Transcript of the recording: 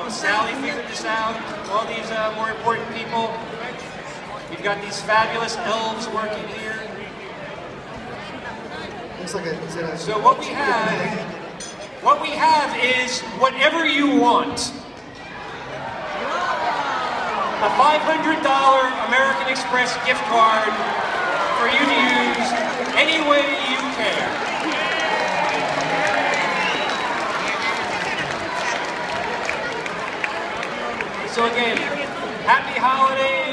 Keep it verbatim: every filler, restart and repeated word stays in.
mom, Sally figured this out, all these uh, more important people. We've got these fabulous elves working here. Looks like a, is it a, so what we have, what we have is whatever you want. A five hundred dollar American Express gift card for you to use any way you care. So again, happy holidays.